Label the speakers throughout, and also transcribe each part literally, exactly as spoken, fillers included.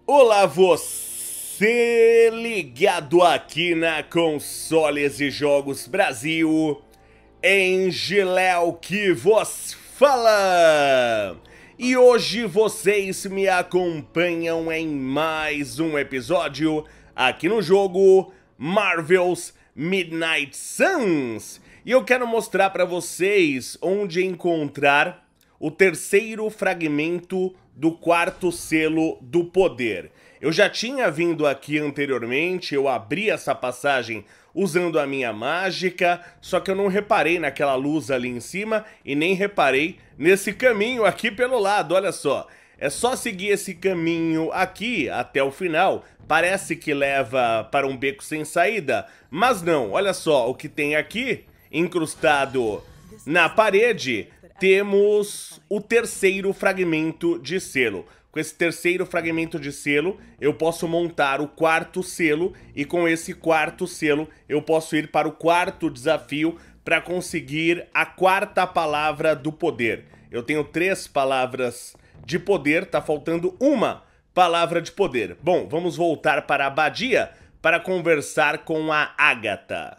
Speaker 1: Olá, você ligado aqui na Consoles e Jogos Brasil, Engeléu que vos fala! E hoje vocês me acompanham em mais um episódio aqui no jogo Marvel's Midnight Suns. E eu quero mostrar para vocês onde encontrar o terceiro fragmento do quarto selo do poder. Eu já tinha vindo aqui anteriormente, eu abri essa passagem usando a minha mágica, só que eu não reparei naquela luz ali em cima e nem reparei nesse caminho aqui pelo lado, olha só. É só seguir esse caminho aqui até o final, parece que leva para um beco sem saída, mas não, olha só o que tem aqui, incrustado na parede. Temos o terceiro fragmento de selo. Com esse terceiro fragmento de selo, eu posso montar o quarto selo e com esse quarto selo eu posso ir para o quarto desafio para conseguir a quarta palavra do poder. Eu tenho três palavras de poder, tá faltando uma palavra de poder. Bom, vamos voltar para a abadia para conversar com a Agatha.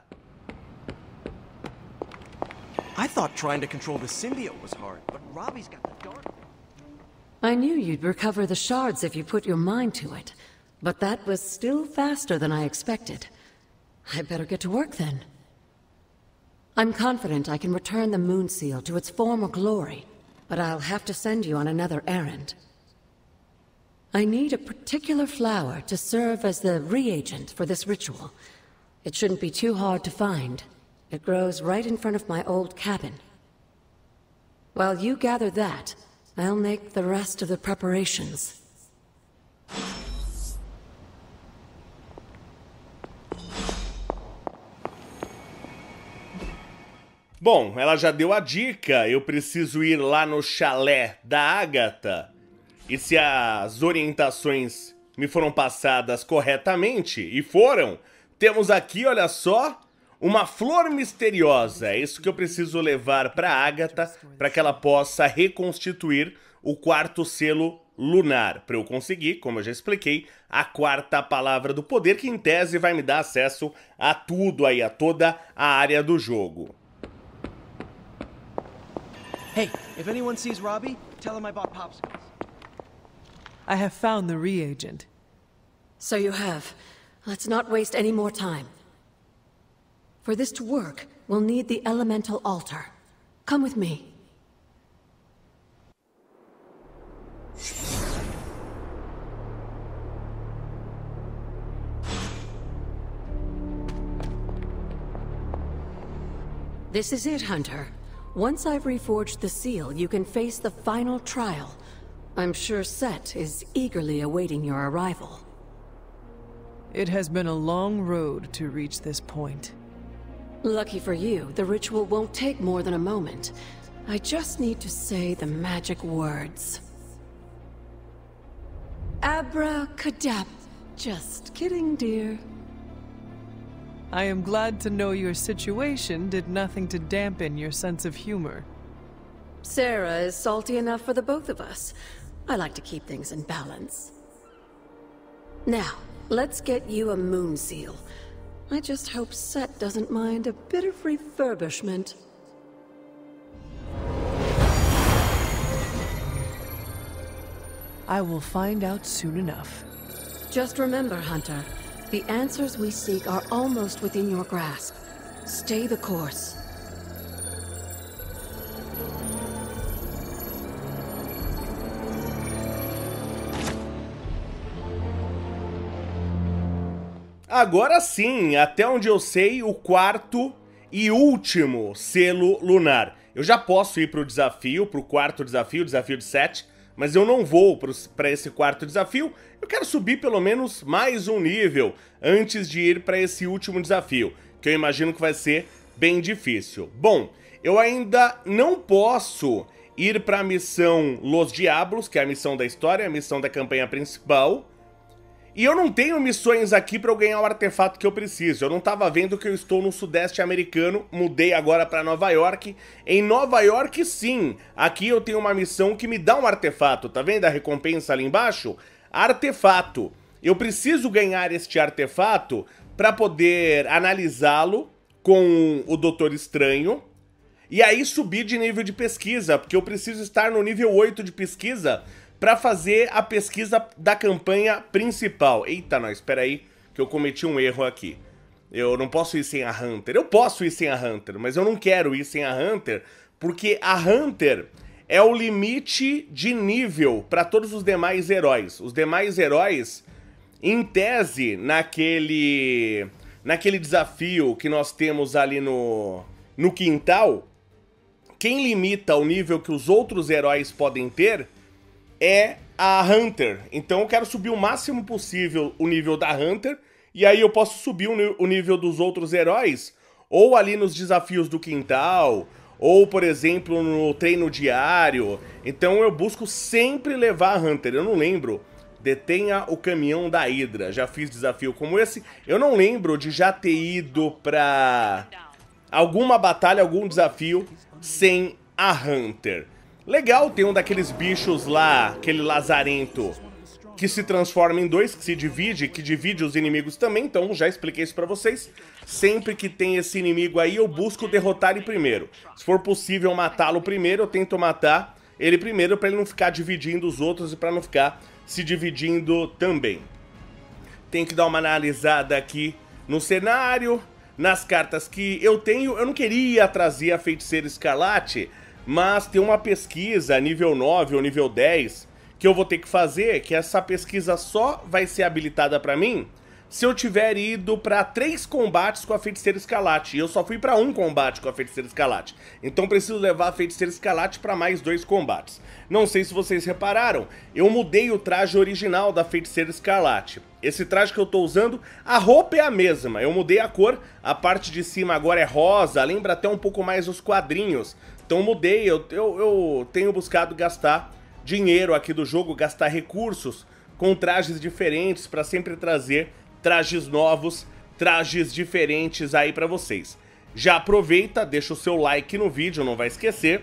Speaker 2: I thought trying to control the symbiote was hard, but Robbie's got the dark.
Speaker 3: I knew you'd recover the shards if you put your mind to it, but that was still faster than I expected. I better get to work then. I'm confident I can return the Moon Seal to its former glory, but I'll have to send you on another errand. I need a particular flower to serve as the reagent for this ritual. It shouldn't be too hard to find. It grows right in front of my old cabin. While you gather that, I'll make the rest of the preparations.
Speaker 1: Bom, ela já deu a dica, eu preciso ir lá no chalé da Agatha. E se as orientações me foram passadas corretamente, e foram, temos aqui, olha só, uma flor misteriosa. É isso que eu preciso levar para a Agatha para que ela possa reconstituir o quarto selo lunar. Para eu conseguir, como eu já expliquei, a quarta palavra do poder, que em tese vai me dar acesso a tudo aí, a toda a área do jogo.
Speaker 2: Hey, if anyone sees Robbie, tell him I bought popsicles.
Speaker 4: I have found the reagent.
Speaker 3: So you have. Let's not waste any more time. For this to work, we'll need the elemental altar. Come with me. This is it, Hunter. Once I've reforged the seal, you can face the final trial. I'm sure Set is eagerly awaiting your arrival.
Speaker 4: It has been a long road to reach this point.
Speaker 3: Lucky for you, the ritual won't take more than a moment. I just need to say the magic words. Abracadabra. Just kidding, dear.
Speaker 4: I am glad to know your situation did nothing to dampen your sense of humor.
Speaker 3: Sarah is salty enough for the both of us. I like to keep things in balance. Now, let's get you a moon seal. I just hope Set doesn't mind a bit of refurbishment.
Speaker 4: I will find out soon enough.
Speaker 3: Just remember, Hunter, the answers we seek are almost within your grasp. Stay the course.
Speaker 1: Agora sim, até onde eu sei, o quarto e último selo lunar. Eu já posso ir para o desafio, para o quarto desafio, o desafio de sete, mas eu não vou para esse quarto desafio. Eu quero subir pelo menos mais um nível antes de ir para esse último desafio, que eu imagino que vai ser bem difícil. Bom, eu ainda não posso ir para a missão Los Diablos, que é a missão da história, a missão da campanha principal. E eu não tenho missões aqui para eu ganhar o artefato que eu preciso. Eu não estava vendo que eu estou no sudeste americano, mudei agora para Nova York. Em Nova York, sim, aqui eu tenho uma missão que me dá um artefato, tá vendo a recompensa ali embaixo? artefato. Eu preciso ganhar este artefato para poder analisá-lo com o Doutor Estranho e aí subir de nível de pesquisa, porque eu preciso estar no nível oito de pesquisa para fazer a pesquisa da campanha principal. Eita, nós, espera aí, que eu cometi um erro aqui. Eu não posso ir sem a Hunter. Eu posso ir sem a Hunter, mas eu não quero ir sem a Hunter, porque a Hunter é o limite de nível para todos os demais heróis. Os demais heróis, em tese, naquele, naquele desafio que nós temos ali no, no quintal, quem limita o nível que os outros heróis podem ter é a Hunter. Então eu quero subir o máximo possível o nível da Hunter, e aí eu posso subir o nível dos outros heróis, ou ali nos desafios do quintal, ou, por exemplo, no treino diário. Então eu busco sempre levar a Hunter. Eu não lembro, detenha o caminhão da Hydra. Já fiz desafio como esse. Eu não lembro de já ter ido pra alguma batalha, algum desafio sem a Hunter. Legal, tem um daqueles bichos lá, aquele lazarento, que se transforma em dois, que se divide, que divide os inimigos também, então já expliquei isso pra vocês. Sempre que tem esse inimigo aí, eu busco derrotar ele primeiro. Se for possível matá-lo primeiro, eu tento matar ele primeiro pra ele não ficar dividindo os outros e pra não ficar se dividindo também. Tem que dar uma analisada aqui no cenário, nas cartas que eu tenho. Eu não queria trazer a Feiticeira Escarlate, mas tem uma pesquisa nível nove ou nível dez que eu vou ter que fazer, que essa pesquisa só vai ser habilitada pra mim se eu tiver ido pra três combates com a Feiticeira Escarlate. E eu só fui pra um combate com a Feiticeira Escarlate. Então preciso levar a Feiticeira Escarlate pra mais dois combates. Não sei se vocês repararam, eu mudei o traje original da Feiticeira Escarlate. Esse traje que eu tô usando, a roupa é a mesma. Eu mudei a cor, a parte de cima agora é rosa, lembra até um pouco mais os quadrinhos. Então mudei, eu, eu, eu tenho buscado gastar dinheiro aqui do jogo, gastar recursos com trajes diferentes para sempre trazer trajes novos, trajes diferentes aí para vocês. Já aproveita, deixa o seu like no vídeo, não vai esquecer.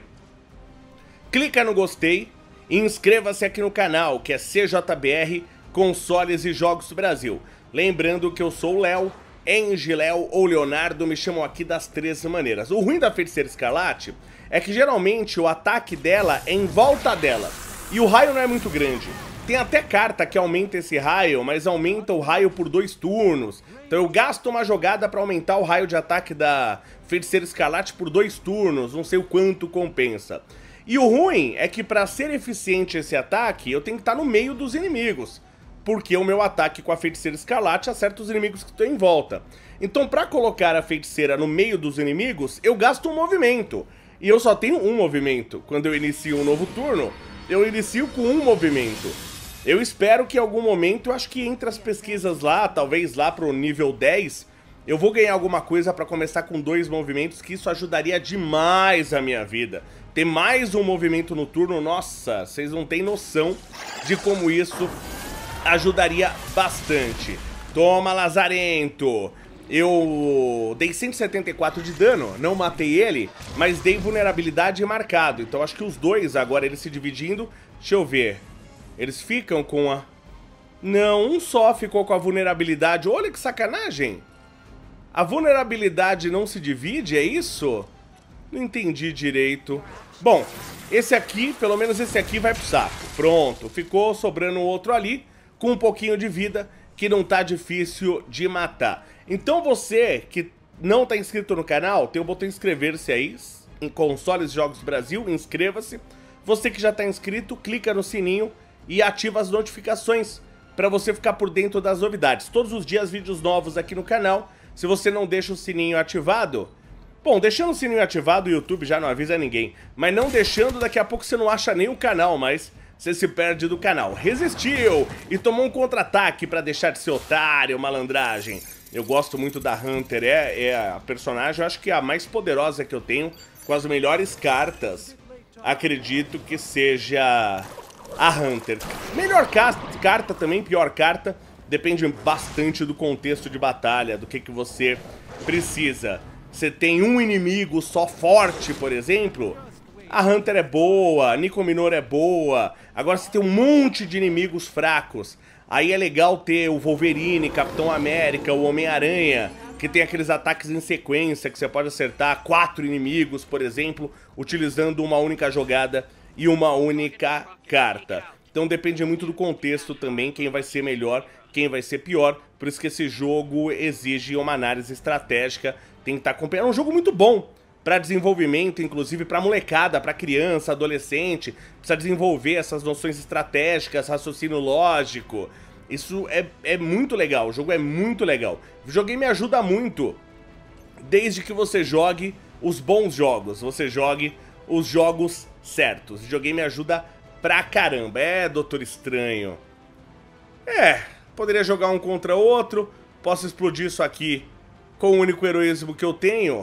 Speaker 1: Clica no gostei e inscreva-se aqui no canal, que é C J B R Consoles e Jogos Brasil. Lembrando que eu sou o Léo, Engiléu ou Leonardo, me chamam aqui das três maneiras. O ruim da Feiticeira Escarlate é que geralmente o ataque dela é em volta dela, e o raio não é muito grande. Tem até carta que aumenta esse raio, mas aumenta o raio por dois turnos. Então eu gasto uma jogada para aumentar o raio de ataque da Feiticeira Escarlate por dois turnos, não sei o quanto compensa. E o ruim é que para ser eficiente esse ataque, eu tenho que estar no meio dos inimigos, porque o meu ataque com a Feiticeira Escarlate acerta os inimigos que estão em volta. Então para colocar a Feiticeira no meio dos inimigos, eu gasto um movimento. E eu só tenho um movimento. Quando eu inicio um novo turno, eu inicio com um movimento. Eu espero que em algum momento, eu acho que entre as pesquisas lá, talvez lá pro nível dez, eu vou ganhar alguma coisa pra começar com dois movimentos, que isso ajudaria demais a minha vida. Ter mais um movimento no turno, nossa, vocês não têm noção de como isso ajudaria bastante. Toma, Lazarento! Eu dei cento e setenta e quatro de dano, não matei ele, mas dei vulnerabilidade e marcado. Então acho que os dois, agora eles se dividindo, deixa eu ver. Eles ficam com a... Não, um só ficou com a vulnerabilidade. Olha que sacanagem. A vulnerabilidade não se divide, é isso? Não entendi direito. Bom, esse aqui, pelo menos esse aqui vai pro saco. Pronto, ficou sobrando outro ali, com um pouquinho de vida, que não tá difícil de matar. Então você que não tá inscrito no canal, tem o botão inscrever-se aí, em Consoles e Jogos Brasil, inscreva-se. Você que já tá inscrito, clica no sininho e ativa as notificações para você ficar por dentro das novidades. Todos os dias vídeos novos aqui no canal. Se você não deixa o sininho ativado... Bom, deixando o sininho ativado, o YouTube já não avisa ninguém. Mas não deixando, daqui a pouco você não acha nem o canal, mas você se perde do canal. Resistiu e tomou um contra-ataque para deixar de ser otário, malandragem. Eu gosto muito da Hunter, é, é a personagem, eu acho que é a mais poderosa que eu tenho, com as melhores cartas. Acredito que seja a Hunter. Melhor carta também, pior carta, depende bastante do contexto de batalha, do que, que você precisa. Você tem um inimigo só forte, por exemplo, A Hunter é boa, a Nico Minoro é boa. Agora você tem um monte de inimigos fracos. Aí é legal ter o Wolverine, Capitão América, o Homem-Aranha, que tem aqueles ataques em sequência, que você pode acertar quatro inimigos, por exemplo, utilizando uma única jogada e uma única carta. Então depende muito do contexto também, quem vai ser melhor, quem vai ser pior. Por isso que esse jogo exige uma análise estratégica, tem que estar acompanhando. É um jogo muito bom para desenvolvimento, inclusive para molecada, para criança, adolescente. Precisa desenvolver essas noções estratégicas, raciocínio lógico. Isso é, é muito legal, o jogo é muito legal. O videogame ajuda muito, desde que você jogue os bons jogos, você jogue os jogos certos. O videogame ajuda pra caramba. É, Doutor Estranho. É, poderia jogar um contra outro, posso explodir isso aqui com o único heroísmo que eu tenho.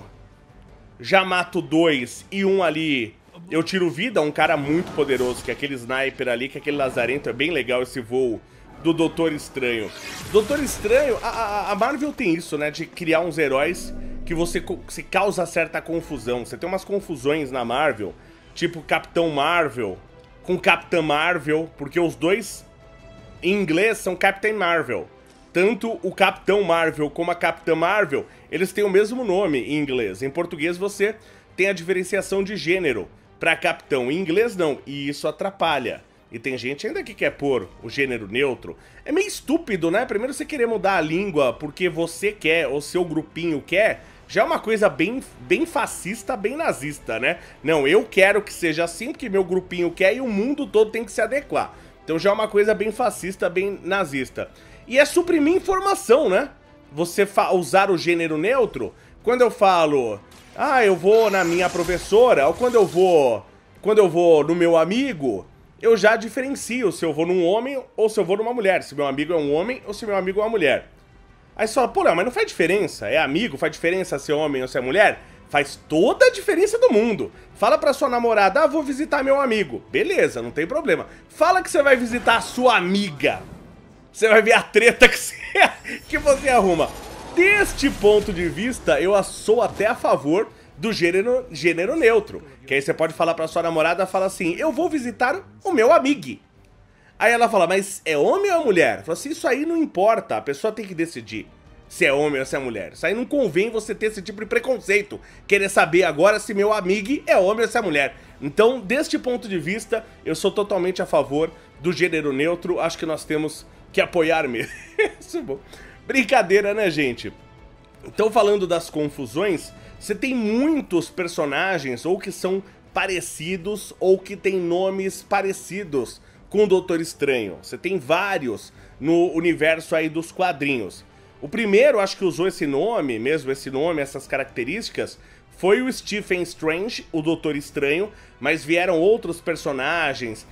Speaker 1: Já mato dois e um ali eu tiro vida, um cara muito poderoso, que é aquele sniper ali, que é aquele lazarento. É bem legal esse voo do Doutor Estranho. Doutor Estranho, a, a, a Marvel tem isso, né, de criar uns heróis que você se causa certa confusão. Você tem umas confusões na Marvel, tipo Capitão Marvel com Capitã Marvel, porque os dois em inglês são Captain Marvel. Tanto o Capitão Marvel como a Capitã Marvel, eles têm o mesmo nome em inglês. Em português você tem a diferenciação de gênero para Capitão, em inglês não, e isso atrapalha. E tem gente ainda que quer pôr o gênero neutro. É meio estúpido, né? Primeiro você querer mudar a língua porque você quer, ou seu grupinho quer, já é uma coisa bem, bem fascista, bem nazista, né? Não, eu quero que seja assim porque meu grupinho quer e o mundo todo tem que se adequar. Então já é uma coisa bem fascista, bem nazista. E é suprimir informação, né? Você usar o gênero neutro. Quando eu falo, ah, eu vou na minha professora, ou quando eu vou, quando eu vou no meu amigo, eu já diferencio se eu vou num homem ou se eu vou numa mulher. Se meu amigo é um homem ou se meu amigo é uma mulher. Aí você fala, pô, não, mas não faz diferença. É amigo, faz diferença se é homem ou se é mulher? Faz toda a diferença do mundo. Fala pra sua namorada, ah, vou visitar meu amigo. Beleza, não tem problema. Fala que você vai visitar a sua amiga. Você vai ver a treta que você, que você arruma. Deste ponto de vista, eu sou até a favor do gênero, gênero neutro. Que aí você pode falar pra sua namorada, fala assim, eu vou visitar o meu amigo. Aí ela fala, mas é homem ou é mulher? Fala assim, isso aí não importa, a pessoa tem que decidir se é homem ou se é mulher. Isso aí não convém você ter esse tipo de preconceito, querer saber agora se meu amigo é homem ou se é mulher. Então, deste ponto de vista, eu sou totalmente a favor do gênero neutro, acho que nós temos que apoiar mesmo. Isso é bom. Brincadeira, né, gente? Então, falando das confusões, você tem muitos personagens ou que são parecidos ou que têm nomes parecidos com o Doutor Estranho. Você tem vários no universo aí dos quadrinhos. O primeiro, acho que usou esse nome, mesmo esse nome, essas características, foi o Stephen Strange, o Doutor Estranho, mas vieram outros personagens.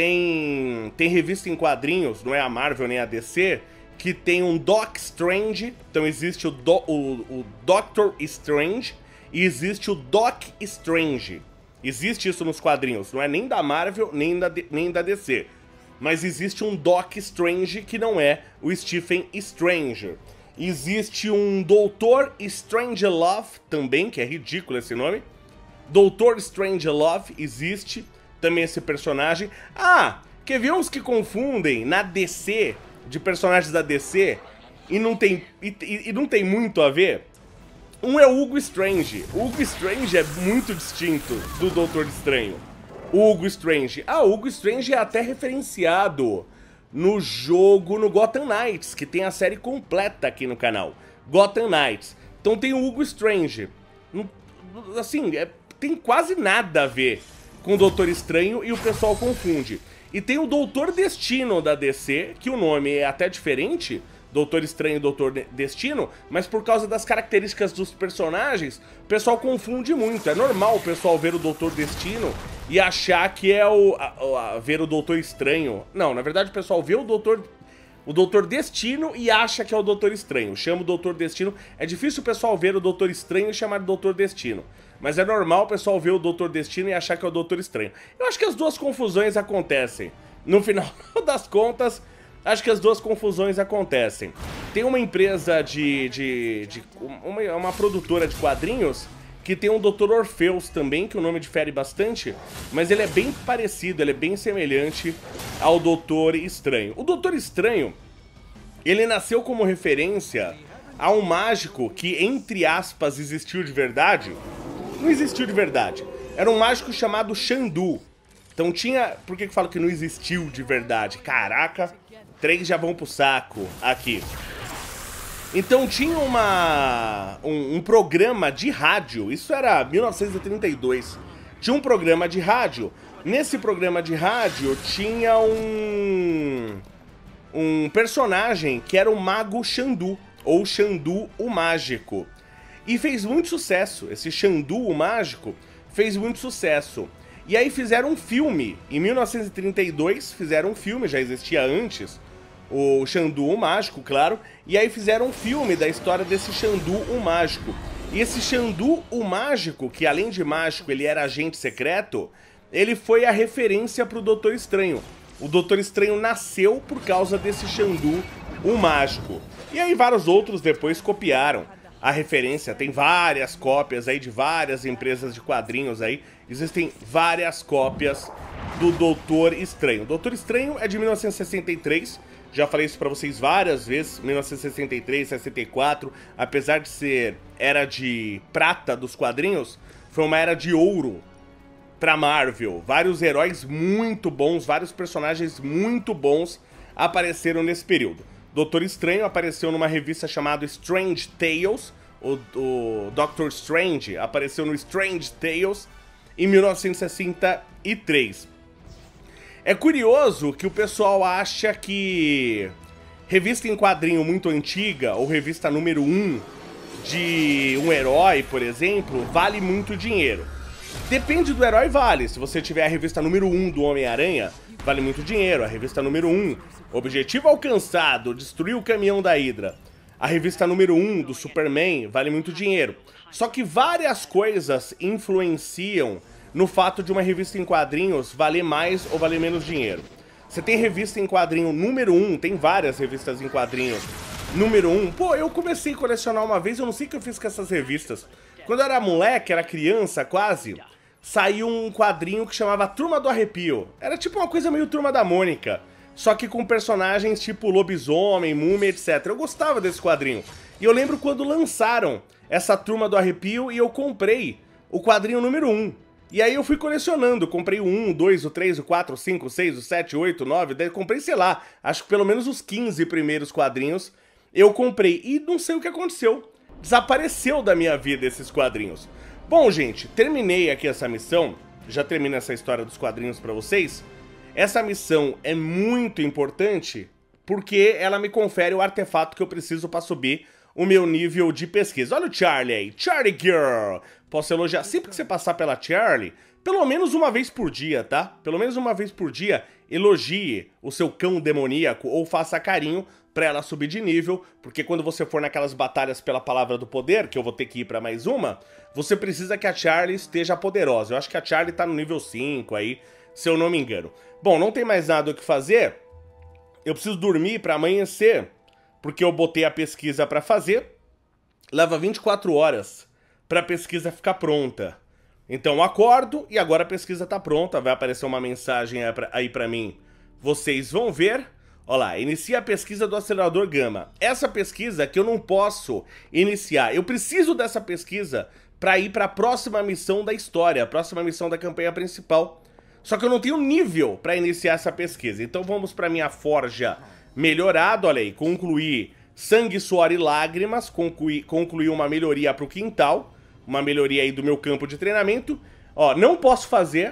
Speaker 1: Tem, tem revista em quadrinhos, não é a Marvel nem a D C, que tem um Doc Strange, então existe o, Do, o, o Doctor Strange e existe o Doc Strange. Existe isso nos quadrinhos, não é nem da Marvel, nem da, nem da D C. Mas existe um Doc Strange que não é o Stephen Strange. Existe um Doutor Strangelove também, que é ridículo esse nome. Doutor Strangelove, existe também esse personagem. Ah, quer ver uns que confundem na D C, de personagens da D C, e não tem, e, e não tem muito a ver? Um é o Hugo Strange. O Hugo Strange é muito distinto do Doutor Estranho. O Hugo Strange. Ah, o Hugo Strange é até referenciado no jogo, no Gotham Knights, que tem a série completa aqui no canal. Gotham Knights. Então tem o Hugo Strange. Assim, é, tem quase nada a ver com o Doutor Estranho e o pessoal confunde. E tem o Doutor Destino da D C, que o nome é até diferente, Doutor Estranho e Doutor Destino, mas por causa das características dos personagens, o pessoal confunde muito. É normal o pessoal ver o Doutor Destino e achar que é o a, a, ver o Doutor Estranho. Não, na verdade o pessoal vê o Doutor o Doutor Destino e acha que é o Doutor Estranho. Chama o Doutor Destino. É difícil o pessoal ver o Doutor Estranho e chamar de Doutor Destino. Mas é normal o pessoal ver o Doutor Destino e achar que é o Doutor Estranho. Eu acho que as duas confusões acontecem. No final das contas, acho que as duas confusões acontecem. Tem uma empresa de... de, de uma, uma produtora de quadrinhos que tem um doutor Orpheus também, que o nome difere bastante, mas ele é bem parecido, ele é bem semelhante ao Doutor Estranho. O Doutor Estranho, ele nasceu como referência a um mágico que, entre aspas, existiu de verdade. Não existiu de verdade. Era um mágico chamado Xandu. Então tinha... Por que eu falo que não existiu de verdade? Caraca, três já vão pro saco aqui. Então tinha uma, um, um programa de rádio, isso era mil novecentos e trinta e dois, tinha um programa de rádio. Nesse programa de rádio tinha um, um personagem que era o Mago Xandu, ou Xandu o Mágico. E fez muito sucesso, esse Xandu o Mágico fez muito sucesso. E aí fizeram um filme, em mil novecentos e trinta e dois fizeram um filme, já existia antes, o Xandu o Mágico, claro, e aí fizeram um filme da história desse Xandu o Mágico. E esse Xandu o Mágico, que além de mágico ele era agente secreto, ele foi a referência para o Doutor Estranho. O Doutor Estranho nasceu por causa desse Xandu o Mágico. E aí vários outros depois copiaram a referência, tem várias cópias aí de várias empresas de quadrinhos aí, existem várias cópias do Doutor Estranho. O Doutor Estranho é de mil novecentos e sessenta e três, já falei isso pra vocês várias vezes, mil novecentos e sessenta e três, sessenta e quatro, apesar de ser era de prata dos quadrinhos, foi uma era de ouro pra Marvel. Vários heróis muito bons, vários personagens muito bons apareceram nesse período. Doutor Estranho apareceu numa revista chamada Strange Tales, o, o Doctor Strange apareceu no Strange Tales em mil novecentos e sessenta e três. É curioso que o pessoal acha que revista em quadrinho muito antiga, ou revista número um de um herói, por exemplo, vale muito dinheiro. Depende do herói, vale. Se você tiver a revista número um do Homem-Aranha, vale muito dinheiro. A revista número um, objetivo alcançado, destruir o caminhão da Hydra. A revista número um do Superman vale muito dinheiro. Só que várias coisas influenciam no fato de uma revista em quadrinhos valer mais ou valer menos dinheiro. Você tem revista em quadrinho número um, tem várias revistas em quadrinhos número um. Pô, eu comecei a colecionar uma vez, eu não sei o que eu fiz com essas revistas. Quando eu era moleque, era criança quase, saiu um quadrinho que chamava Turma do Arrepio. Era tipo uma coisa meio Turma da Mônica, só que com personagens tipo lobisomem, múmia, etcétera. Eu gostava desse quadrinho. E eu lembro quando lançaram essa Turma do Arrepio e eu comprei o quadrinho número um. E aí eu fui colecionando, comprei o um, o dois, o três, o quatro, o cinco, o seis, o sete, o oito, o nove, dez, comprei, sei lá, acho que pelo menos os quinze primeiros quadrinhos eu comprei. E não sei o que aconteceu, desapareceu da minha vida esses quadrinhos. Bom, gente, terminei aqui essa missão, já termino essa história dos quadrinhos pra vocês. Essa missão é muito importante porque ela me confere o artefato que eu preciso pra subir o meu nível de pesquisa. Olha o Charlie aí, Charlie Girl. Posso elogiar sempre que você passar pela Charlie, pelo menos uma vez por dia, tá? Pelo menos uma vez por dia, elogie o seu cão demoníaco ou faça carinho pra ela subir de nível, porque quando você for naquelas batalhas pela Palavra do Poder, que eu vou ter que ir pra mais uma, você precisa que a Charlie esteja poderosa. Eu acho que a Charlie tá no nível cinco aí, se eu não me engano. Bom, não tem mais nada o que fazer, eu preciso dormir pra amanhecer, porque eu botei a pesquisa pra fazer, leva vinte e quatro horas pra pesquisa ficar pronta. Então eu acordo e agora a pesquisa tá pronta, vai aparecer uma mensagem aí pra mim. Vocês vão ver. Olha lá, inicia a pesquisa do acelerador gama. Essa pesquisa que eu não posso iniciar, eu preciso dessa pesquisa pra ir pra próxima missão da história, a próxima missão da campanha principal. Só que eu não tenho nível pra iniciar essa pesquisa, então vamos pra minha forja melhorada, olha aí, concluir sangue, suor e lágrimas, concluir, concluir uma melhoria pro quintal, uma melhoria aí do meu campo de treinamento. Ó, não posso fazer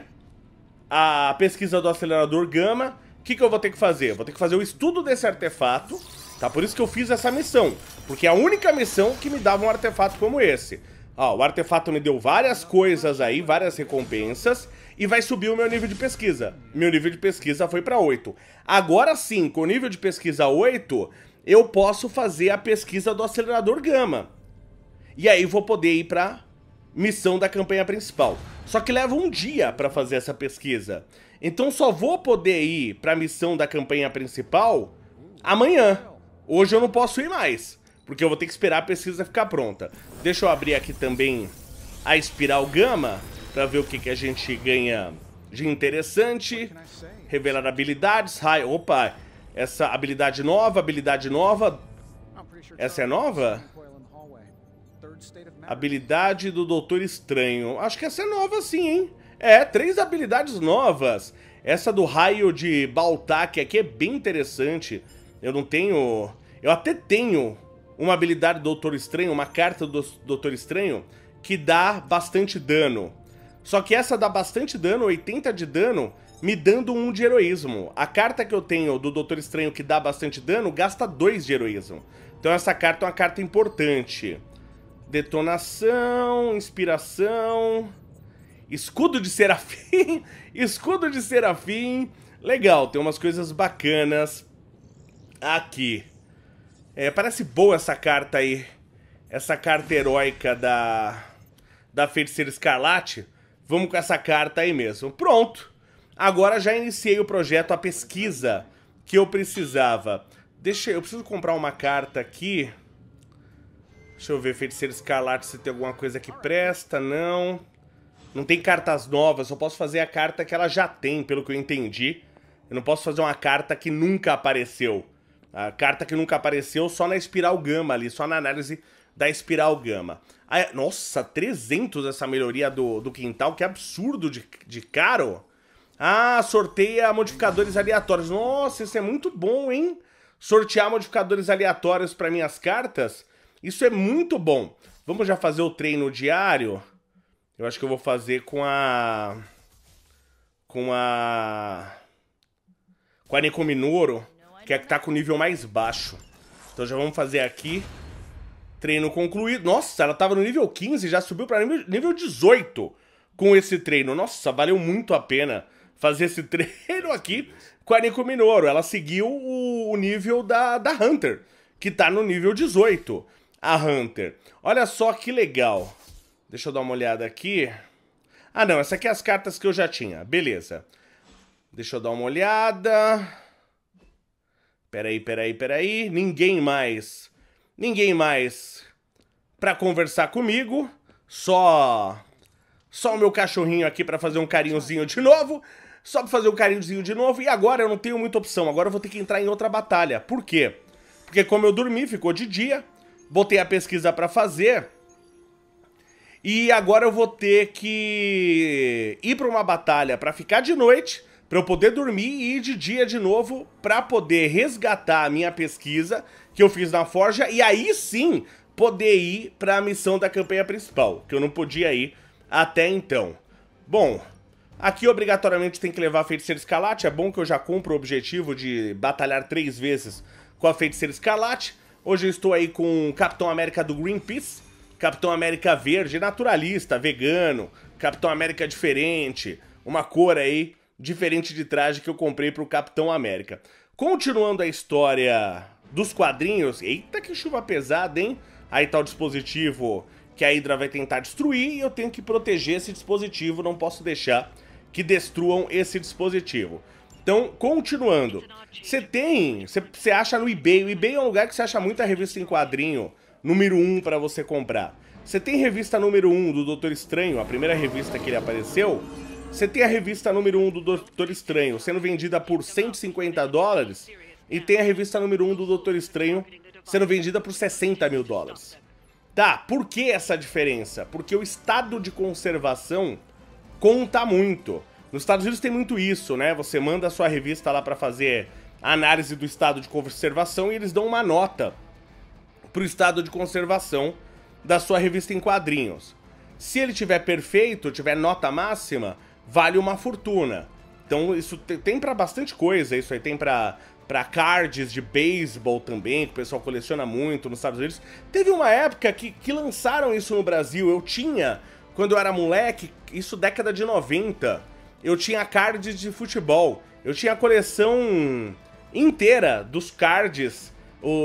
Speaker 1: a pesquisa do acelerador gama. O que que eu vou ter que fazer? Eu vou ter que fazer o estudo desse artefato, tá? Por isso que eu fiz essa missão, porque é a única missão que me dava um artefato como esse. Ó, o artefato me deu várias coisas aí, várias recompensas, e vai subir o meu nível de pesquisa. Meu nível de pesquisa foi pra oito. Agora sim, com o nível de pesquisa oito, eu posso fazer a pesquisa do acelerador gama. E aí vou poder ir pra missão da campanha principal. Só que leva um dia pra fazer essa pesquisa. Então só vou poder ir pra missão da campanha principal amanhã. Hoje eu não posso ir mais, porque eu vou ter que esperar a pesquisa ficar pronta. Deixa eu abrir aqui também a espiral gama, pra ver o que, que a gente ganha de interessante. Revelar habilidades, raio, opa, essa habilidade nova, habilidade nova, essa é nova? Habilidade do Doutor Estranho, acho que essa é nova sim, hein? É, três habilidades novas. Essa do raio de Baltac aqui é bem interessante. Eu não tenho... Eu até tenho uma habilidade do Doutor Estranho, uma carta do Doutor Estranho, que dá bastante dano. Só que essa dá bastante dano, oitenta de dano, me dando um de heroísmo. A carta que eu tenho do Doutor Estranho que dá bastante dano, gasta dois de heroísmo. Então essa carta é uma carta importante. Detonação, inspiração... Escudo de Serafim, escudo de Serafim, legal, tem umas coisas bacanas aqui. É, parece boa essa carta aí, essa carta heróica da, da Feiticeira Escarlate. Vamos com essa carta aí mesmo. Pronto, agora já iniciei o projeto, a pesquisa que eu precisava. Deixa eu, eu preciso comprar uma carta aqui. Deixa eu ver, Feiticeira Escarlate, se tem alguma coisa que presta, não... Não tem cartas novas, eu posso fazer a carta que ela já tem, pelo que eu entendi. Eu não posso fazer uma carta que nunca apareceu. A carta que nunca apareceu só na espiral gama ali, só na análise da espiral gama. Ah, nossa, trezentos essa melhoria do, do quintal, que absurdo de, de caro. Ah, sorteia modificadores aleatórios. Nossa, isso é muito bom, hein? Sortear modificadores aleatórios para minhas cartas, isso é muito bom. Vamos já fazer o treino diário... Eu acho que eu vou fazer com a... Com a... Com a Nekominoro, que é a que tá com o nível mais baixo. Então já vamos fazer aqui. Treino concluído. Nossa, ela tava no nível quinze, já subiu pra nível, nível dezoito com esse treino. Nossa, valeu muito a pena fazer esse treino aqui com a Nekominoro. Ela seguiu o, o nível da, da Hunter, que tá no nível dezoito. A Hunter. Olha só que legal. Deixa eu dar uma olhada aqui. Ah, não, essa aqui é as cartas que eu já tinha. Beleza. Deixa eu dar uma olhada. Peraí, peraí, peraí. Ninguém mais. Ninguém mais pra conversar comigo. Só... Só o meu cachorrinho aqui pra fazer um carinhozinho de novo. Só pra fazer um carinhozinho de novo. E agora eu não tenho muita opção. Agora eu vou ter que entrar em outra batalha. Por quê? Porque como eu dormi, ficou de dia. Botei a pesquisa pra fazer... E agora eu vou ter que ir para uma batalha para ficar de noite, para eu poder dormir e ir de dia de novo para poder resgatar a minha pesquisa que eu fiz na Forja e aí sim poder ir para a missão da campanha principal, que eu não podia ir até então. Bom, aqui obrigatoriamente tem que levar a Feiticeira Escarlate, é bom que eu já cumpro o objetivo de batalhar três vezes com a Feiticeira Escarlate. Hoje eu estou aí com o Capitão América do Greenpeace, Capitão América verde, naturalista, vegano, Capitão América diferente, uma cor aí diferente de traje que eu comprei pro Capitão América. Continuando a história dos quadrinhos, eita que chuva pesada, hein? Aí tá o dispositivo que a Hydra vai tentar destruir e eu tenho que proteger esse dispositivo, não posso deixar que destruam esse dispositivo. Então, continuando, você tem, você acha no eBay, o eBay é um lugar que você acha muita revista em quadrinho, número um para você comprar. Você tem revista número um do Doutor Estranho, a primeira revista que ele apareceu. Você tem a revista número um do Doutor Estranho sendo vendida por cento e cinquenta dólares. E tem a revista número um do Doutor Estranho sendo vendida por sessenta mil dólares. Tá, por que essa diferença? Porque o estado de conservação conta muito. Nos Estados Unidos tem muito isso, né? Você manda a sua revista lá para fazer a análise do estado de conservação e eles dão uma nota para o estado de conservação da sua revista em quadrinhos. Se ele tiver perfeito, tiver nota máxima, vale uma fortuna. Então isso tem para bastante coisa, isso aí tem para para cards de beisebol também, que o pessoal coleciona muito nos Estados Unidos. Teve uma época que, que lançaram isso no Brasil, eu tinha, quando eu era moleque, isso década de noventa, eu tinha cards de futebol, eu tinha a coleção inteira dos cards,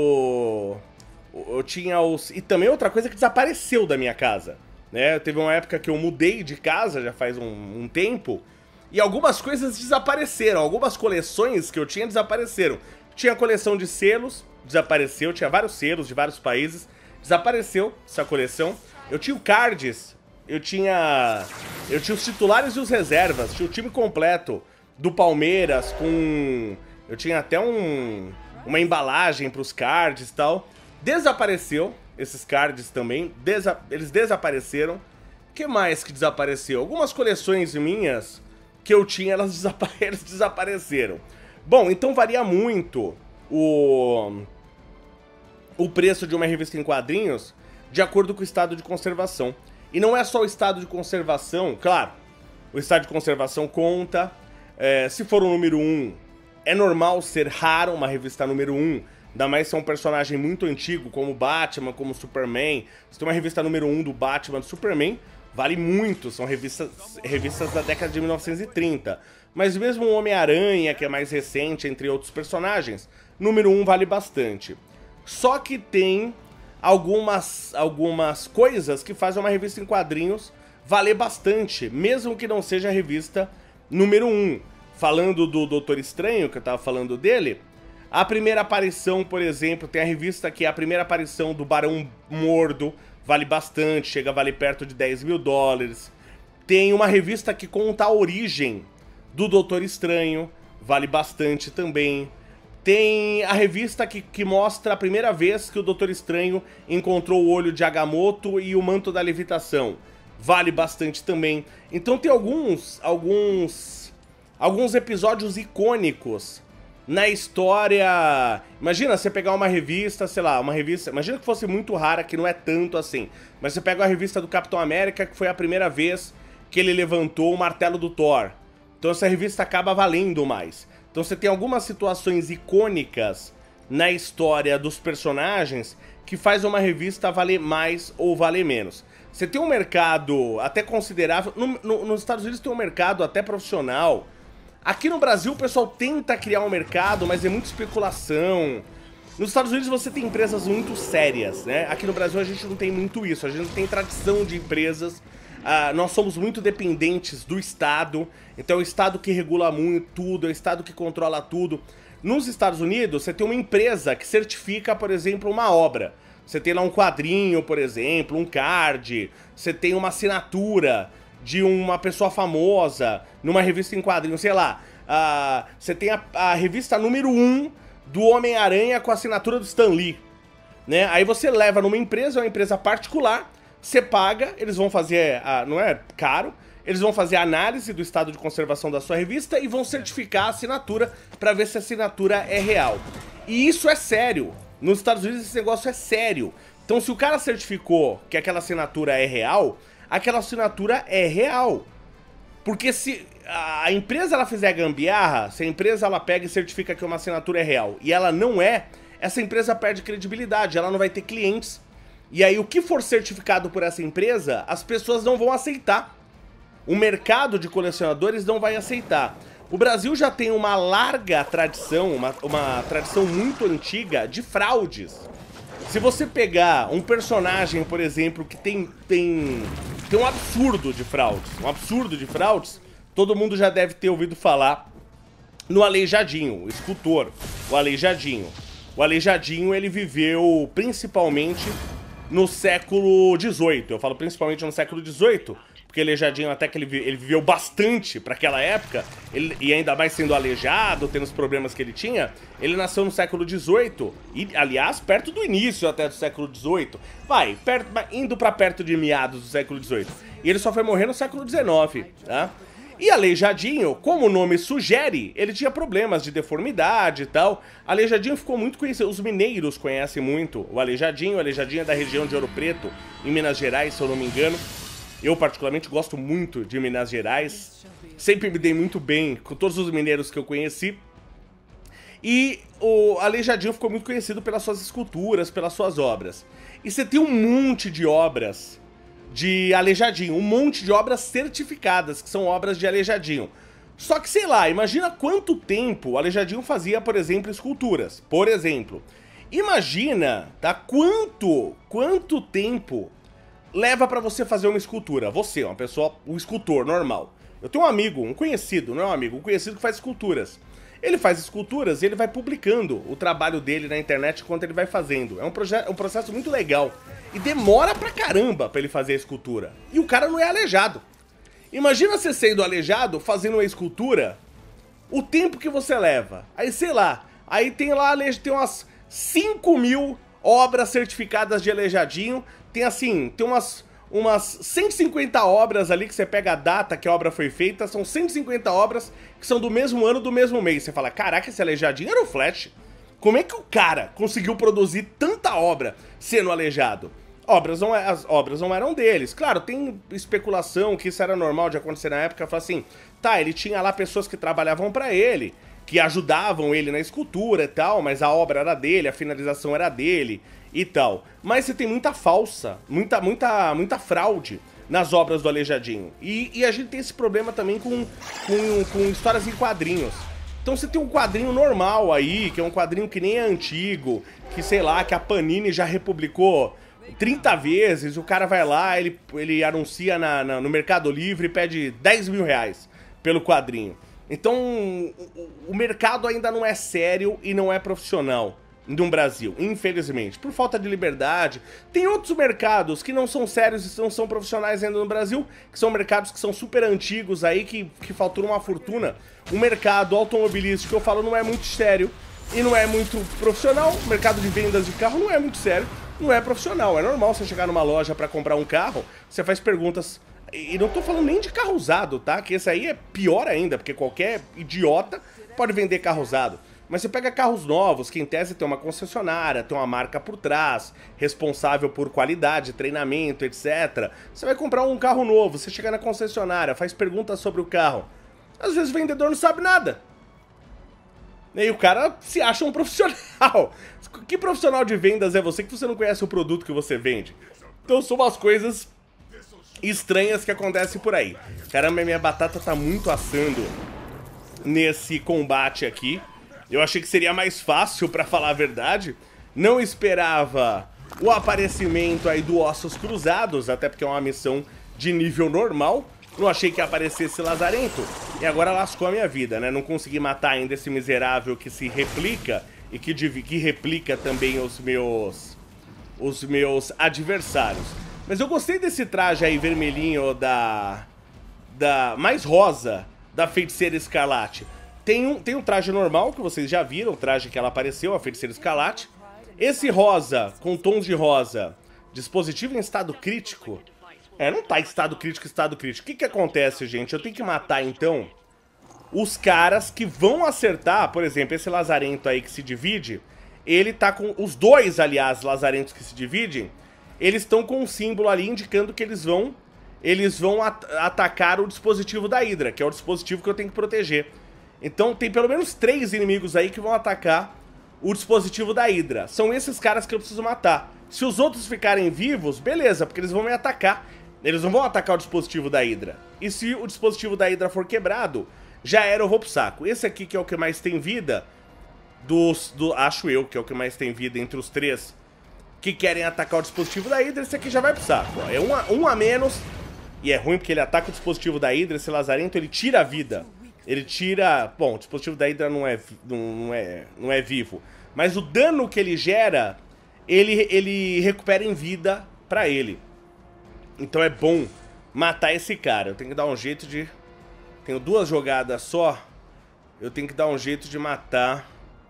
Speaker 1: o... Eu tinha os... E também outra coisa que desapareceu da minha casa, né? Teve uma época que eu mudei de casa, já faz um, um tempo, e algumas coisas desapareceram, algumas coleções que eu tinha desapareceram. Tinha coleção de selos, desapareceu, tinha vários selos de vários países, desapareceu essa coleção. Eu tinha o cards, eu tinha... Eu tinha os titulares e os reservas, tinha o time completo do Palmeiras com... Eu tinha até um... uma embalagem pros cards e tal. Desapareceu esses cards também, Desa... eles desapareceram. O que mais que desapareceu? Algumas coleções minhas que eu tinha, elas desapa... eles desapareceram. Bom, então varia muito o... o preço de uma revista em quadrinhos de acordo com o estado de conservação. E não é só o estado de conservação, claro, o estado de conservação conta. É, se for o número um, é normal ser raro uma revista número um, ainda mais se é um personagem muito antigo, como Batman, como Superman. Se tem uma revista número um do Batman, do Superman, vale muito, são revistas, revistas da década de mil novecentos e trinta. Mas mesmo o Homem-Aranha, que é mais recente, entre outros personagens, número um vale bastante. Só que tem algumas, algumas coisas que fazem uma revista em quadrinhos valer bastante, mesmo que não seja a revista número um. Falando do Doutor Estranho, que eu tava falando dele, a primeira aparição, por exemplo, tem a revista que é a primeira aparição do Barão Mordo, vale bastante, chega a valer perto de dez mil dólares. Tem uma revista que conta a origem do Doutor Estranho, vale bastante também. Tem a revista que, que mostra a primeira vez que o Doutor Estranho encontrou o olho de Agamotto e o manto da levitação. Vale bastante também. Então tem alguns, alguns, alguns episódios icônicos na história. Imagina você pegar uma revista, sei lá, uma revista... Imagina que fosse muito rara, que não é tanto assim. Mas você pega a revista do Capitão América, que foi a primeira vez que ele levantou o martelo do Thor. Então essa revista acaba valendo mais. Então você tem algumas situações icônicas na história dos personagens que faz uma revista valer mais ou valer menos. Você tem um mercado até considerável, no, no, nos Estados Unidos tem um mercado até profissional. Aqui no Brasil o pessoal tenta criar um mercado, mas é muita especulação. Nos Estados Unidos você tem empresas muito sérias, né? Aqui no Brasil a gente não tem muito isso, a gente não tem tradição de empresas. Uh, nós somos muito dependentes do Estado, então é o Estado que regula muito tudo, é o Estado que controla tudo. Nos Estados Unidos, você tem uma empresa que certifica, por exemplo, uma obra. Você tem lá um quadrinho, por exemplo, um card, você tem uma assinatura de uma pessoa famosa numa revista em quadrinho, sei lá. Uh, você tem a, a revista número um do Homem-Aranha com a assinatura do Stan Lee, né? Aí você leva numa empresa, é uma empresa particular. Você paga, eles vão fazer, a, não é caro, eles vão fazer a análise do estado de conservação da sua revista e vão certificar a assinatura para ver se a assinatura é real. E isso é sério. Nos Estados Unidos esse negócio é sério. Então se o cara certificou que aquela assinatura é real, aquela assinatura é real. Porque se a empresa ela fizer gambiarra, se a empresa ela pega e certifica que uma assinatura é real e ela não é, essa empresa perde credibilidade, ela não vai ter clientes. E aí o que for certificado por essa empresa, as pessoas não vão aceitar. O mercado de colecionadores não vai aceitar. O Brasil já tem uma larga tradição, uma, uma tradição muito antiga de fraudes. Se você pegar um personagem, por exemplo, que tem, tem, tem um absurdo de fraudes, um absurdo de fraudes, todo mundo já deve ter ouvido falar no Aleijadinho, o escultor, o Aleijadinho. O Aleijadinho, ele viveu principalmente no século dezoito. Eu falo principalmente no século dezoito, porque Aleijadinho até que ele, ele viveu bastante para aquela época, ele, e ainda mais sendo aleijado, tendo os problemas que ele tinha, ele nasceu no século dezoito, e aliás, perto do início até do século dezoito, vai, perto, indo para perto de meados do século dezoito, e ele só foi morrer no século dezenove, tá? E Aleijadinho, como o nome sugere, ele tinha problemas de deformidade e tal. Aleijadinho ficou muito conhecido, os mineiros conhecem muito o Aleijadinho. O Aleijadinho é da região de Ouro Preto, em Minas Gerais, se eu não me engano. Eu particularmente gosto muito de Minas Gerais, sempre me dei muito bem com todos os mineiros que eu conheci. E o Aleijadinho ficou muito conhecido pelas suas esculturas, pelas suas obras. E você tem um monte de obras de Aleijadinho, um monte de obras certificadas, que são obras de Aleijadinho. Só que, sei lá, imagina quanto tempo o Aleijadinho fazia, por exemplo, esculturas. Por exemplo, imagina, tá, quanto, quanto tempo leva pra você fazer uma escultura. Você, uma pessoa, um escultor normal. Eu tenho um amigo, um conhecido, não é um amigo, um conhecido que faz esculturas. Ele faz esculturas e ele vai publicando o trabalho dele na internet enquanto ele vai fazendo. É um, um processo muito legal. E demora pra caramba pra ele fazer a escultura. E o cara não é aleijado. Imagina você sendo aleijado, fazendo uma escultura, o tempo que você leva. Aí, sei lá, aí tem lá, tem umas cinco mil obras certificadas de aleijadinho. Tem assim, tem umas, umas cento e cinquenta obras ali que você pega a data que a obra foi feita. São cento e cinquenta obras que são do mesmo ano, do mesmo mês. Você fala, caraca, esse aleijadinho era o Flash. Como é que o cara conseguiu produzir tanta obra sendo aleijado? Obras não, as obras não eram deles. Claro, tem especulação que isso era normal de acontecer na época. Fala assim, tá, ele tinha lá pessoas que trabalhavam pra ele, que ajudavam ele na escultura e tal, mas a obra era dele, a finalização era dele e tal. Mas você tem muita falsa, muita, muita, muita fraude nas obras do Aleijadinho. E, e a gente tem esse problema também com, com, com histórias em quadrinhos. Então você tem um quadrinho normal aí, que é um quadrinho que nem é antigo, que sei lá, que a Panini já republicou trinta vezes, o cara vai lá, ele, ele anuncia na, na, no Mercado Livre e pede dez mil reais pelo quadrinho. Então, o, o mercado ainda não é sério e não é profissional no Brasil, infelizmente, por falta de liberdade. Tem outros mercados que não são sérios e não são profissionais ainda no Brasil, que são mercados que são super antigos aí, que, que faturam uma fortuna. O mercado automobilístico, eu falo, não é muito sério e não é muito profissional. O mercado de vendas de carro não é muito sério, não é profissional. É normal você chegar numa loja pra comprar um carro, você faz perguntas. E não tô falando nem de carro usado, tá? Que esse aí é pior ainda, porque qualquer idiota pode vender carro usado. Mas você pega carros novos, que em tese tem uma concessionária, tem uma marca por trás, responsável por qualidade, treinamento, etcétera. Você vai comprar um carro novo, você chega na concessionária, faz perguntas sobre o carro. Às vezes o vendedor não sabe nada. E aí o cara se acha um profissional. Que profissional de vendas é você que você não conhece o produto que você vende? Então são umas coisas estranhas que acontecem por aí. Caramba, minha batata tá muito assando nesse combate aqui. Eu achei que seria mais fácil, pra falar a verdade. Não esperava o aparecimento aí do Ossos Cruzados, até porque é uma missão de nível normal. Não achei que aparecesse Lazarento. E agora lascou a minha vida, né? Não consegui matar ainda esse miserável que se replica e que, que replica também os meus, os meus adversários. Mas eu gostei desse traje aí vermelhinho da, da mais rosa da Feiticeira Escarlate. Tem um, tem um traje normal que vocês já viram, o traje que ela apareceu, a Feiticeira Escarlate. Esse rosa, com tons de rosa, dispositivo em estado crítico. É, não tá em estado crítico, estado crítico. O que que acontece, gente? Eu tenho que matar, então, os caras que vão acertar. Por exemplo, esse lazarento aí que se divide, ele tá com... Os dois, aliás, lazarentos que se dividem, eles estão com um símbolo ali indicando que eles vão... Eles vão at atacar o dispositivo da Hydra, que é o dispositivo que eu tenho que proteger. Então tem pelo menos três inimigos aí que vão atacar o dispositivo da Hydra. São esses caras que eu preciso matar. Se os outros ficarem vivos, beleza, porque eles vão me atacar. Eles não vão atacar o dispositivo da Hydra. E se o dispositivo da Hydra for quebrado, já era, eu vou pro saco. Esse aqui que é o que mais tem vida, dos, do, acho eu que é o que mais tem vida entre os três que querem atacar o dispositivo da Hydra, esse aqui já vai pro saco. Ó. É um a, um a menos, e é ruim porque ele ataca o dispositivo da Hydra, esse lazarento, ele tira a vida. Ele tira... Bom, o dispositivo da Hydra não é, não é, não é vivo, mas o dano que ele gera, ele, ele recupera em vida pra ele. Então é bom matar esse cara. Eu tenho que dar um jeito de... Tenho duas jogadas só. Eu tenho que dar um jeito de matar.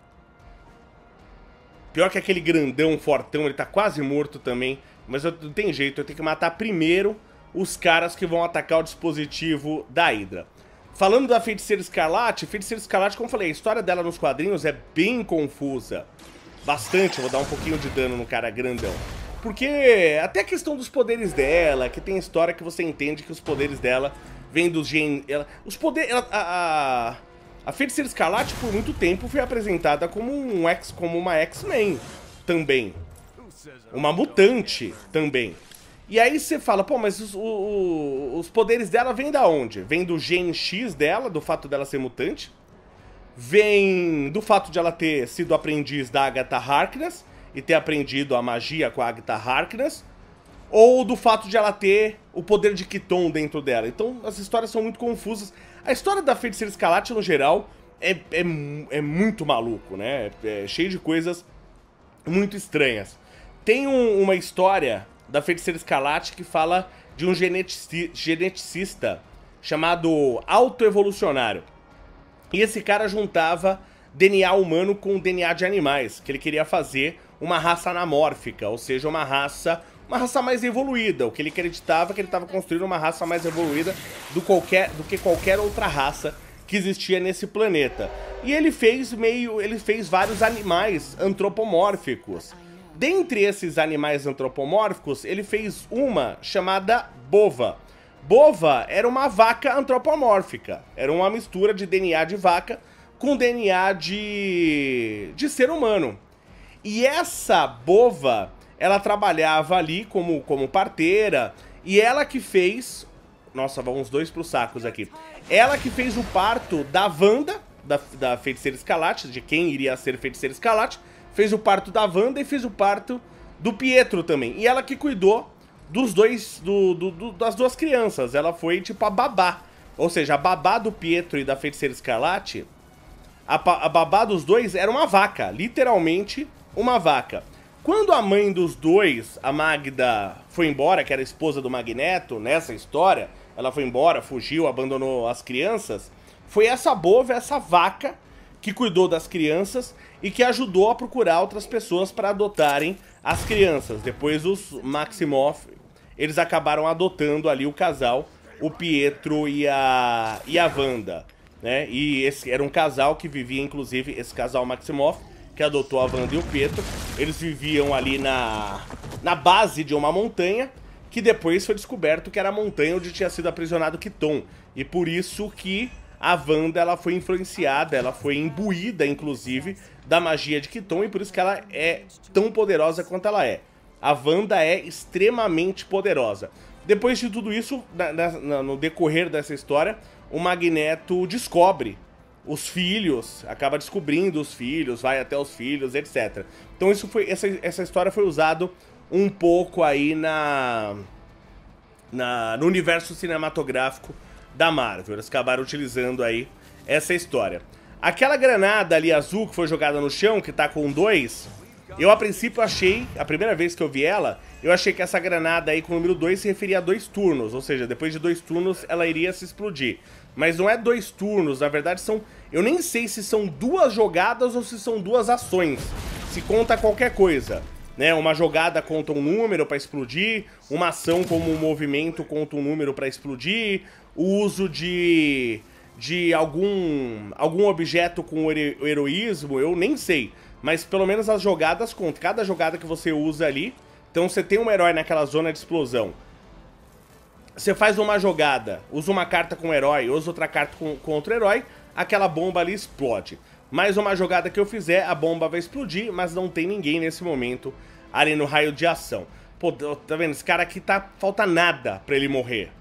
Speaker 1: Pior que aquele grandão, fortão, ele tá quase morto também. Mas eu, não tem jeito, eu tenho que matar primeiro os caras que vão atacar o dispositivo da Hydra. Falando da Feiticeira Escarlate, Feiticeira Escarlate, como eu falei, a história dela nos quadrinhos é bem confusa. Bastante, eu vou dar um pouquinho de dano no cara grandão. Porque até a questão dos poderes dela, que tem história que você entende que os poderes dela vêm dos gen... Ela, os poderes... Ela, a, a, a Feiticeira Escarlate, por muito tempo, foi apresentada como, um ex, como uma X-Men também. Uma mutante também. E aí você fala, pô, mas os, o, os poderes dela vêm da onde? Vem do Gen X dela, do fato dela ser mutante. Vem do fato de ela ter sido aprendiz da Agatha Harkness e ter aprendido a magia com a Agatha Harkness, ou do fato de ela ter o poder de Kiton dentro dela. Então as histórias são muito confusas. A história da Feiticeira Escarlate, no geral, é, é, é muito maluco, né? É cheio de coisas muito estranhas. Tem um, uma história da Feiticeira Escarlate que fala de um genetici geneticista chamado autoevolucionário. E esse cara juntava D N A humano com D N A de animais, que ele queria fazer uma raça anamórfica, ou seja, uma raça, uma raça mais evoluída. O que ele acreditava que ele estava construindo uma raça mais evoluída do, qualquer, do que qualquer outra raça que existia nesse planeta. E ele fez meio, ele fez vários animais antropomórficos. Dentre esses animais antropomórficos, ele fez uma chamada Bova. Bova era uma vaca antropomórfica. Era uma mistura de D N A de vaca com D N A de, de ser humano. E essa Bova, ela trabalhava ali como, como parteira. E ela que fez... Nossa, vão uns dois pros sacos aqui. Ela que fez o parto da Wanda, da, da Feiticeira Escarlate, de quem iria ser Feiticeira Escarlate. Fez o parto da Wanda e fez o parto do Pietro também. E ela que cuidou dos dois, do, do, do, das duas crianças. Ela foi tipo a babá. Ou seja, a babá do Pietro e da Feiticeira Escarlate, a, a babá dos dois era uma vaca. Literalmente uma vaca. Quando a mãe dos dois, a Magda, foi embora, que era a esposa do Magneto, nessa história, ela foi embora, fugiu, abandonou as crianças, foi essa Bova, essa vaca, que cuidou das crianças e que ajudou a procurar outras pessoas para adotarem as crianças. Depois os Maximoff, eles acabaram adotando ali o casal, o Pietro e a, e a Wanda, né? E esse era um casal que vivia, inclusive, esse casal Maximoff, que adotou a Wanda e o Pietro. Eles viviam ali na, na base de uma montanha, que depois foi descoberto que era a montanha onde tinha sido aprisionado Kiton. E por isso que a Wanda, ela foi influenciada, ela foi imbuída, inclusive, da magia de Kiton, e por isso que ela é tão poderosa quanto ela é. A Wanda é extremamente poderosa. Depois de tudo isso, na, na, no decorrer dessa história, o Magneto descobre os filhos, acaba descobrindo os filhos, vai até os filhos, etcétera. Então isso foi, essa, essa história foi usada um pouco aí na, na, no universo cinematográfico da Marvel. Eles acabaram utilizando aí essa história. Aquela granada ali azul que foi jogada no chão, que tá com dois, eu a princípio achei, a primeira vez que eu vi ela, eu achei que essa granada aí com o número dois se referia a dois turnos, ou seja, depois de dois turnos ela iria se explodir. Mas não é dois turnos, na verdade são... Eu nem sei se são duas jogadas ou se são duas ações, se conta qualquer coisa, né? Uma jogada conta um número para explodir, uma ação como um movimento conta um número para explodir, o uso de, de algum, algum objeto com o heroísmo, eu nem sei. Mas pelo menos as jogadas contam. Cada jogada que você usa ali... Então você tem um herói naquela zona de explosão. Você faz uma jogada, usa uma carta com o herói, usa outra carta com, com outro herói, aquela bomba ali explode. Mais uma jogada que eu fizer, a bomba vai explodir, mas não tem ninguém nesse momento ali no raio de ação. Pô, tá vendo? Esse cara aqui tá... falta nada pra ele morrer.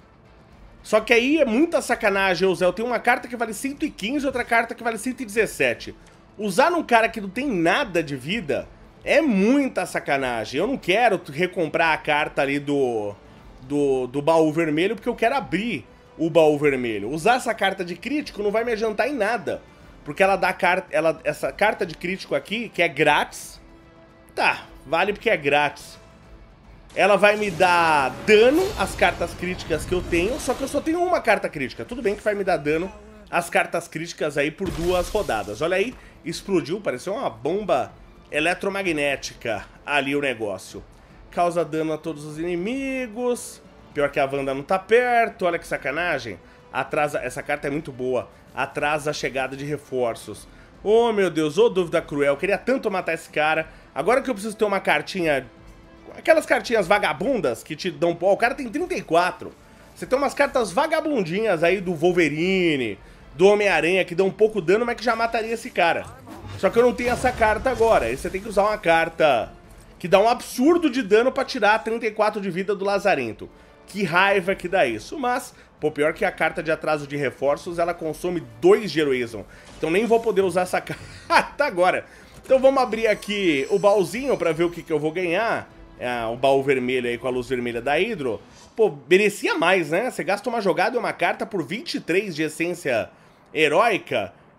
Speaker 1: Só que aí é muita sacanagem, eu, Zé. Eu tenho uma carta que vale cento e quinze e outra carta que vale cento e dezessete. Usar num cara que não tem nada de vida é muita sacanagem. Eu não quero recomprar a carta ali do, do, do baú vermelho, porque eu quero abrir o baú vermelho. Usar essa carta de crítico não vai me adiantar em nada. Porque ela dá carta, ela, essa carta de crítico aqui, que é grátis. Tá, vale porque é grátis. Ela vai me dar dano às cartas críticas que eu tenho, só que eu só tenho uma carta crítica. Tudo bem que vai me dar dano às cartas críticas aí por duas rodadas. Olha aí, explodiu, pareceu uma bomba eletromagnética ali o negócio. Causa dano a todos os inimigos. Pior que a Wanda não tá perto, olha que sacanagem. Atrasa, essa carta é muito boa. Atrasa a chegada de reforços. Oh meu Deus, ô dúvida cruel, eu queria tanto matar esse cara. Agora que eu preciso ter uma cartinha... Aquelas cartinhas vagabundas que te dão pó. O cara tem trinta e quatro. Você tem umas cartas vagabundinhas aí do Wolverine, do Homem-Aranha, que dão um pouco dano, mas que já mataria esse cara. Só que eu não tenho essa carta agora. Aí você tem que usar uma carta que dá um absurdo de dano pra tirar trinta e quatro de vida do Lazarento. Que raiva que dá isso. Mas, pô, pior que a carta de atraso de reforços, ela consome dois de heroísmo. Então nem vou poder usar essa carta agora. Então vamos abrir aqui o baúzinho pra ver o que, que eu vou ganhar. É, o baú vermelho aí com a luz vermelha da Hydro. Pô, merecia mais, né? Você gasta uma jogada e uma carta por vinte e três de essência heróica.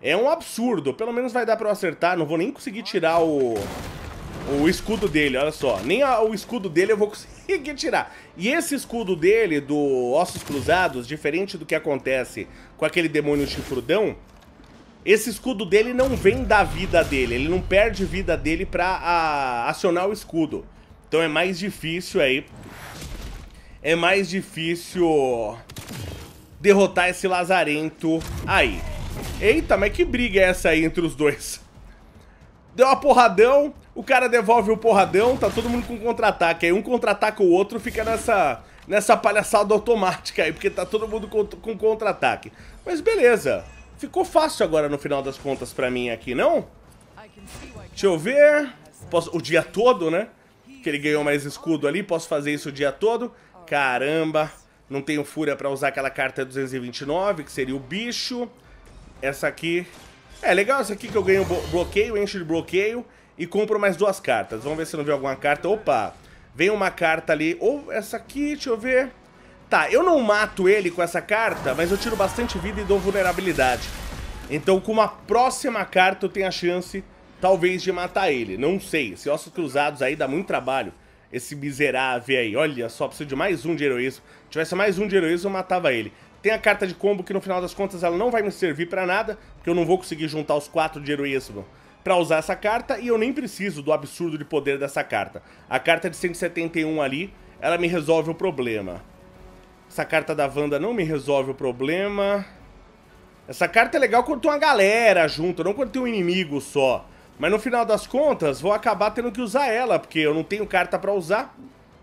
Speaker 1: É um absurdo. Pelo menos vai dar pra eu acertar. Não vou nem conseguir tirar o... O escudo dele, olha só. Nem a, o escudo dele eu vou conseguir tirar. E esse escudo dele, do Ossos Cruzados, diferente do que acontece com aquele demônio chifrudão, esse escudo dele não vem da vida dele. Ele não perde vida dele pra a, acionar o escudo. Então é mais difícil aí. É mais difícil derrotar esse lazarento aí. Eita, mas que briga é essa aí entre os dois? Deu uma porradão, o cara devolve o porradão, tá todo mundo com contra-ataque. Aí um contra-ataca o outro, fica nessa, nessa palhaçada automática aí, porque tá todo mundo com, com contra-ataque. Mas beleza, ficou fácil agora no final das contas pra mim aqui, não? Deixa eu ver... Posso, o dia todo, né? Que ele ganhou mais escudo ali, posso fazer isso o dia todo. Caramba, não tenho fúria pra usar aquela carta duzentos e vinte e nove, que seria o bicho. Essa aqui... É legal essa aqui que eu ganho bloqueio, encho de bloqueio e compro mais duas cartas. Vamos ver se não vem alguma carta. Opa, vem uma carta ali. Ou essa aqui, deixa eu ver. Tá, eu não mato ele com essa carta, mas eu tiro bastante vida e dou vulnerabilidade. Então com uma próxima carta eu tenho a chance, talvez, de matar ele. Não sei, esse Ossos Cruzados aí dá muito trabalho. Esse miserável aí, olha só, preciso de mais um de heroísmo. Se tivesse mais um de heroísmo eu matava ele. Tem a carta de combo que no final das contas ela não vai me servir pra nada, porque eu não vou conseguir juntar os quatro de heroísmo pra usar essa carta, e eu nem preciso do absurdo de poder dessa carta. A carta de cento e setenta e um ali, ela me resolve o problema. Essa carta da Wanda não me resolve o problema. Essa carta é legal quando tem uma galera junto, não quando tem um inimigo só. Mas no final das contas, vou acabar tendo que usar ela, porque eu não tenho carta pra usar.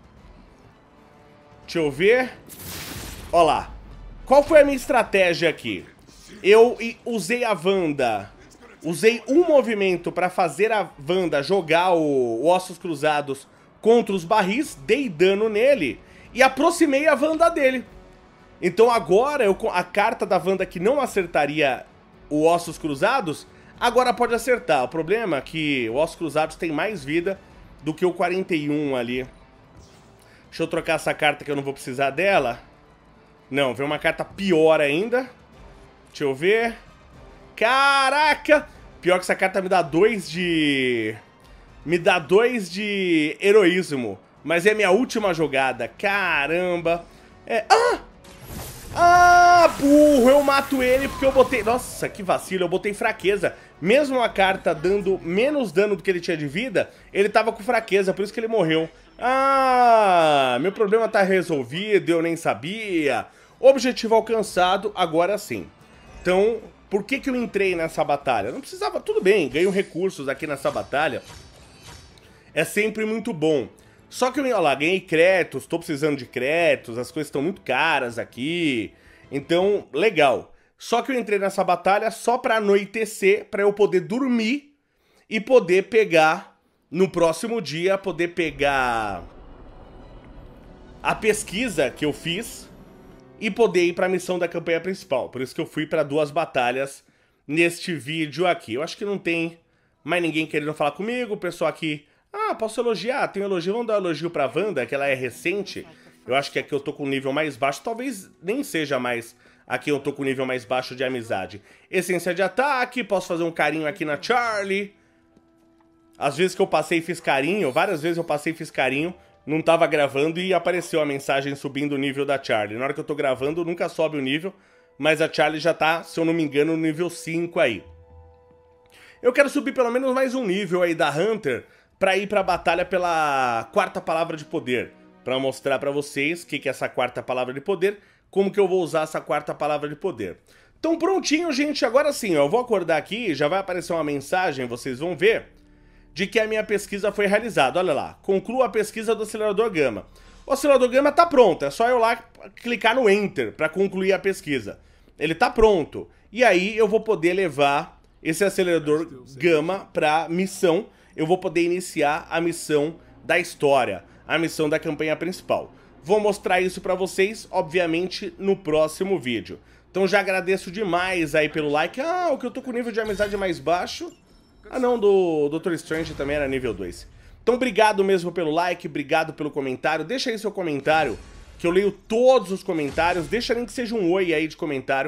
Speaker 1: Deixa eu ver. Ó lá. Qual foi a minha estratégia aqui? Eu usei a Wanda, usei um movimento pra fazer a Wanda jogar o, o Ossos Cruzados contra os barris, dei dano nele e aproximei a Wanda dele. Então agora eu, a carta da Wanda que não acertaria o Ossos Cruzados, agora pode acertar. O problema é que o Ossos Cruzados tem mais vida do que o quarenta e um ali. Deixa eu trocar essa carta que eu não vou precisar dela. Não, veio uma carta pior ainda. Deixa eu ver. Caraca! Pior que essa carta me dá dois de... Me dá dois de heroísmo. Mas é minha última jogada. Caramba. É... Ah! Ah, burro! Eu mato ele porque eu botei... Nossa, que vacilo. Eu botei fraqueza. Mesmo a carta dando menos dano do que ele tinha de vida, ele tava com fraqueza, por isso que ele morreu. Ah, meu problema tá resolvido, eu nem sabia. Objetivo alcançado, agora sim. Então, por que que eu entrei nessa batalha? Não precisava, tudo bem, ganho recursos aqui nessa batalha. É sempre muito bom. Só que eu, olha lá, ganhei créditos, tô precisando de créditos, as coisas estão muito caras aqui. Então, legal. Só que eu entrei nessa batalha só pra anoitecer, pra eu poder dormir e poder pegar, no próximo dia, poder pegar a pesquisa que eu fiz e poder ir pra missão da campanha principal. Por isso que eu fui pra duas batalhas neste vídeo aqui. Eu acho que não tem mais ninguém querendo falar comigo. O pessoal aqui... Ah, posso elogiar? Tem um elogio. Vamos dar um elogio pra Wanda, que ela é recente. Eu acho que aqui eu tô com um nível mais baixo. Talvez nem seja mais... Aqui eu tô com um nível mais baixo de amizade. Essência de ataque. Posso fazer um carinho aqui na Charlie. Às vezes que eu passei e fiz carinho. Várias vezes eu passei e fiz carinho. Não tava gravando e apareceu a mensagem subindo o nível da Charlie. Na hora que eu tô gravando, nunca sobe o nível. Mas a Charlie já tá, se eu não me engano, no nível cinco aí. Eu quero subir pelo menos mais um nível aí da Hunter pra ir pra batalha pela quarta palavra de poder. Pra mostrar pra vocês o que que é essa quarta palavra de poder. Como que eu vou usar essa quarta palavra de poder. Então prontinho, gente. Agora sim, ó, eu vou acordar aqui. Já vai aparecer uma mensagem, vocês vão ver, de que a minha pesquisa foi realizada. Olha lá, conclua a pesquisa do acelerador gama. O acelerador gama tá pronto, é só eu lá clicar no Enter para concluir a pesquisa. Ele tá pronto. E aí eu vou poder levar esse acelerador gama para missão. Eu vou poder iniciar a missão da história, a missão da campanha principal. Vou mostrar isso para vocês, obviamente, no próximo vídeo. Então já agradeço demais aí pelo like. Ah, o que eu tô com o nível de amizade mais baixo... Ah não, do doutor Strange também era nível dois. Então obrigado mesmo pelo like, obrigado pelo comentário. Deixa aí seu comentário, que eu leio todos os comentários. Deixa nem que seja um oi aí de comentário,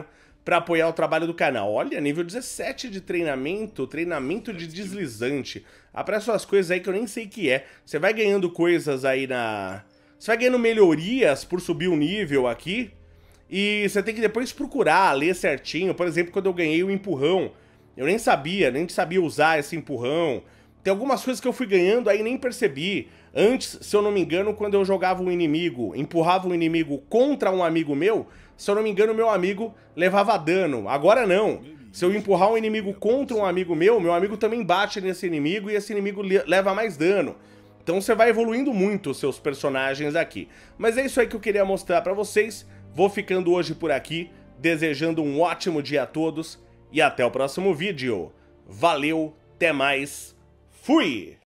Speaker 1: para apoiar o trabalho do canal. Olha, nível dezessete de treinamento, treinamento de deslizante. Aparecem umas coisas aí que eu nem sei o que é. Você vai ganhando coisas aí na... Você vai ganhando melhorias por subir o nível aqui. E você tem que depois procurar, ler certinho. Por exemplo, quando eu ganhei o empurrão, eu nem sabia, nem sabia usar esse empurrão. Tem algumas coisas que eu fui ganhando aí nem percebi. Antes, se eu não me engano, quando eu jogava um inimigo, empurrava um inimigo contra um amigo meu, se eu não me engano, meu amigo levava dano. Agora não. Se eu empurrar um inimigo contra um amigo meu, meu amigo também bate nesse inimigo e esse inimigo leva mais dano. Então você vai evoluindo muito os seus personagens aqui. Mas é isso aí que eu queria mostrar pra vocês. Vou ficando hoje por aqui, desejando um ótimo dia a todos e até o próximo vídeo. Valeu, até mais, fui!